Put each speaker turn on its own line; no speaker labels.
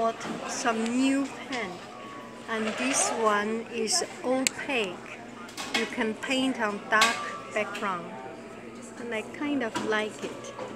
bought some new pen, and this one is opaque. You can paint on dark background, and I kind of like it.